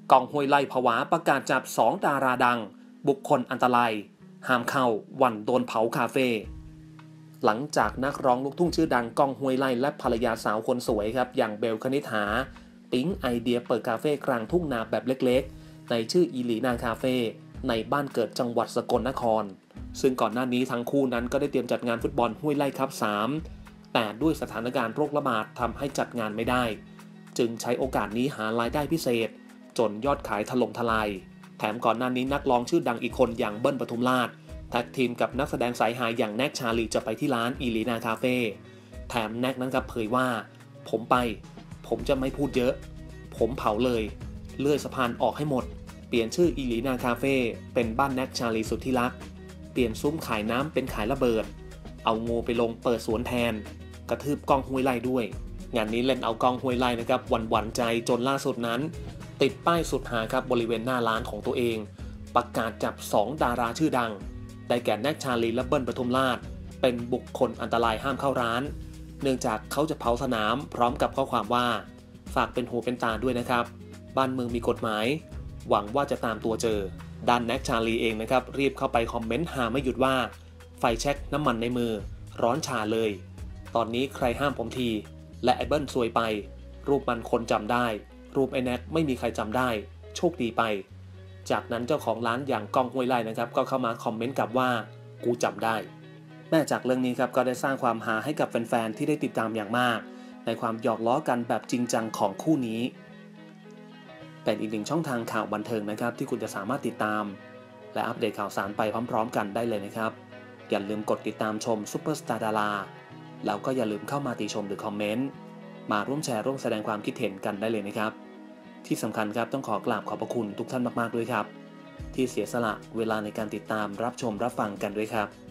กองห้วยไล่ผวาประกาศจับ2ดาราดังบุคคลอันตรายห้ามเข้าวันโดนเผาคาเฟ่หลังจากนักร้องลูกทุ่งชื่อดังก้องห้วยไล่และภรรยาสาวคนสวยครับอย่างเบลคณิษฐาปิ๊งไอเดียเปิดคาเฟ่กลางทุ่งนาแบบเล็กๆในชื่ออีหลีนาคาเฟ่ในบ้านเกิดจังหวัดสกลนครซึ่งก่อนหน้านี้ทั้งคู่นั้นก็ได้เตรียมจัดงานฟุตบอลห้วยไล่คัพ3แต่ด้วยสถานการณ์โรคระบาดทำให้จัดงานไม่ได้จึงใช้โอกาสนี้หารายได้พิเศษจนยอดขายถล่มทลายแถมก่อนหน้านี้นักร้องชื่อดังอีกคนอย่างเบิ้ลปทุมราชแท็กทีมกับนักแสดงสายฮาอย่างแน็กชาลีจะไปที่ร้านอีลีนาคาเฟ่แถมแน็กนั้นก็เผยว่าผมจะไม่พูดเยอะผมเผาเลยเลื่อยสะพานออกให้หมดเปลี่ยนชื่ออีลีนาคาเฟ่เป็นบ้านแน็กชาลีสุดที่รักเปลี่ยนซุ้มขายน้ำเป็นขายระเบิดเอางูไปลงเปิดสวนแทนกระทืบก้องห้วยไล่ด้วยงานนี้เล่นเอาก้องห้วยไล่นะครับหวั่นใจจนล่าสุดนั้นติดป้ายสุดหาครับบริเวณหน้าร้านของตัวเองประกาศจับ2ดาราชื่อดังได้แก่แน็กชาลีและเบิ้ลปทุมราชเป็นบุคคลอันตรายห้ามเข้าร้านเนื่องจากเขาจะเผาสนามพร้อมกับข้อความว่าฝากเป็นหูเป็นตาด้วยนะครับบ้านเมืองมีกฎหมายหวังว่าจะตามตัวเจอด้านแน็กชาลีเองนะครับรีบเข้าไปคอมเมนต์หาไม่หยุดว่าไฟแช็กน้ำมันในมือร้อนชาเลยตอนนี้ใครห้ามผมทีและไอ้เบิ้ลซวยไปรูปมันคนจำได้รูปไอ้แน็กไม่มีใครจำได้โชคดีไปจากนั้นเจ้าของร้านอย่างก้องห้วยไล่นะครับก็เข้ามาคอมเมนต์กลับว่ากูจำได้แม้จากเรื่องนี้ครับก็ได้สร้างความฮาให้กับแฟนๆที่ได้ติดตามอย่างมากในความหยอกล้อกันแบบจริงจังของคู่นี้เป็นอีกหนึ่งช่องทางข่าวบันเทิงนะครับที่คุณจะสามารถติดตามและอัปเดตข่าวสารไปพร้อมๆกันได้เลยนะครับอย่าลืมกดติดตามชมซุปเปอร์สตาร์ดาราแล้วก็อย่าลืมเข้ามาติชมหรือคอมเมนต์มาร่วมแชร์ร่วมแสดงความคิดเห็นกันได้เลยนะครับที่สำคัญครับต้องขอกราบขอบพระคุณทุกท่านมากๆด้วยครับที่เสียสละเวลาในการติดตามรับชมรับฟังกันด้วยครับ